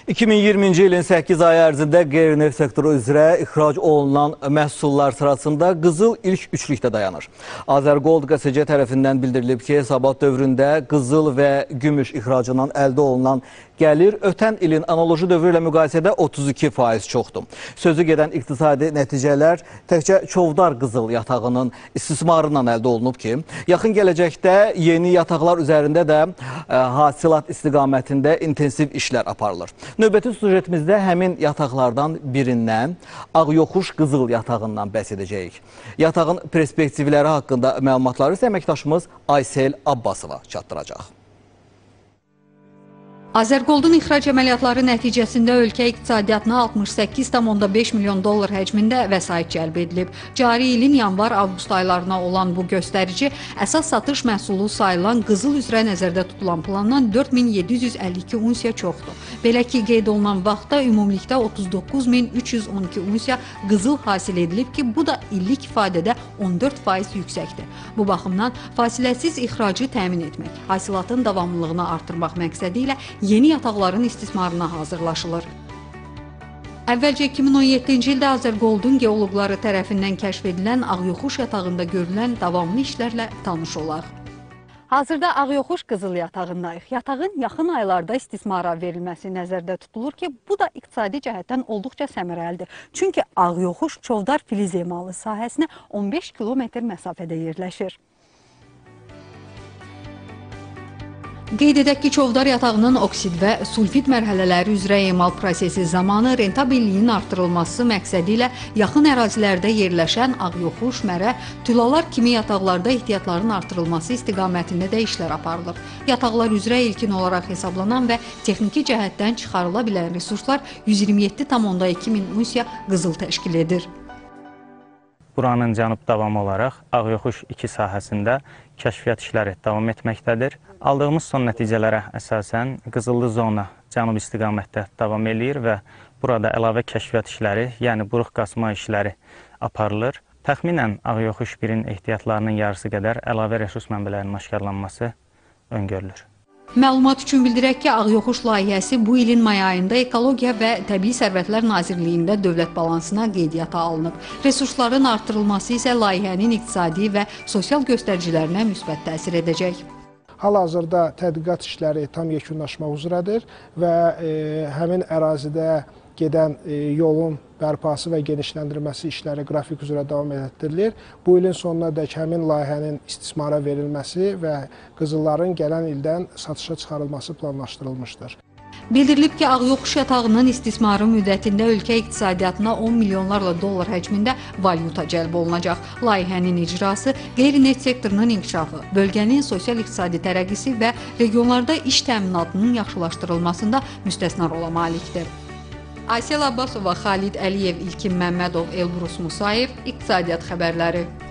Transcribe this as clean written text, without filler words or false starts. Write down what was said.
2020-ci ilin 8 ay ərzində qeyri-neft sektoru üzrə ixrac olunan məhsullar sırasında qızıl ilk üçlükdə dayanır. Azərgold QSC tərəfindən bildirilib ki, hesabat dövründə qızıl və gümüş ixracından əldə olunan gəlir ötən ilin analoji dövrü ilə müqayisədə 32% çoxdur. Sözü gedən iqtisadi nəticələr təkcə Çovdar qızıl yatağının istismarından əldə olunub ki, yaxın gələcəkdə yeni yataqlar üzərində də hasilat istiqamətində intensiv işlər aparılır. Növbəti sujetimizdə həmin yataqlardan birindən Ağyoxuş qızıl yatağından bəhs edəcəyik. Yatağın perspektivləri haqqında məlumatları isə əməkdaşımız Aysel Abbasova çatdıracaq. Azərgoldun ixrac əməliyyatları nəticəsində ölkə iqtisadiyyatına 68,5 milyon dollar həcmində vəsait cəlb edilib. Cari ilin yanvar-avqust aylarına olan bu göstərici əsas satış məhsulu sayılan qızıl üzrə nəzərdə tutulan plandan 4752 unsiya çoxdur. Belə ki, qeyd olunan vaxtda ümumilikdə 39312 unsiya qızıl hasil edilib ki, bu da illik ifadədə 14% yüksəkdir. Bu baxımdan fasiləsiz ixracı təmin etmək, hasilatın davamlılığını artırmaq məqsədi ilə yeni yataqların istismarına hazırlaşılır. Əvvəlcə 2017-ci ildə Azərgoldun geoloqları tərəfindən kəşf edilən Ağyoxuş yatağında görülən davamlı işlərlə tanış olaq. Hazırda Ağyoxuş qızıl yatağındayıq. Yatağın yaxın aylarda istismara verilməsi nəzərdə tutulur ki, bu da iqtisadi cəhətdən olduqca səmərəlidir. Çünki Ağyoxuş Çovdar filiz emalı sahəsinə 15 kilometr məsafədə yerləşir. Qeyd edək ki, Çovdar yatağının oksid və sulfid mərhələləri üzrə emal prosesi zamanı rentabilliyin artırılması məqsədi ilə yaxın ərazilərdə yerləşən Ağyoxuş, Mərə, Tülalar kimi yataqlarda ehtiyatların artırılması istiqamətində də işlər aparılır. Yataqlar üzrə ilkin olaraq hesablanan və texniki cəhətdən çıxarıla bilən resurslar 127,2 min unsiya qızıl təşkil edir. Buranın cənub davamı olaraq Ağyoxuş 2 sahəsində kəşfiyyat işləri davam etməkdədir. Aldığımız son nəticələrə əsasən qızıllı zona cənub istiqamətdə davam edir və burada əlavə kəşfiyyat işləri, yəni buruq qazma işləri aparılır. Təxminən Ağyoxuş 1-in ehtiyatlarının yarısı qədər əlavə resurs mənbələrinin aşkarlanması öngörülür. Məlumat üçün bildirək ki, Ağyoxuş layihəsi bu ilin may ayında Ekologiya və Təbii Sərvətlər Nazirliyində dövlət balansına qeydiyyata alınıb. Resursların artırılması isə layihənin iqtisadi və sosial göstəricilərinə müsbət təsir edəcək. Hal-hazırda tədqiqat işləri tam yekunlaşmaq üzrədir və həmin ərazidə gedən yolun bərpası və genişləndirilməsi işləri qrafik üzrə davam etdirilir. Bu ilin sonuna dək həmin layihənin istismara verilməsi və qızılların gələn ildən satışa çıxarılması planlaşdırılmışdır. Bildirilib ki, Ağyoxuş yatağının istismarı müddətində ölkə iqtisadiyyatına 10 milyonlarla dollar həcmində valyuta cəlb olunacaq. Layihənin icrası, qeyri-neft sektorunun inkişafı, bölgənin sosial-iqtisadi tərəqqisi və regionlarda iş təminatının yaxşılaşdırılmasında müstəsna rola malikdir. Aysel Abbasova, Xalid Əliyev, İlkin Məmmədov, Elbrus Musayev, İqtisadiyyat xəbərləri.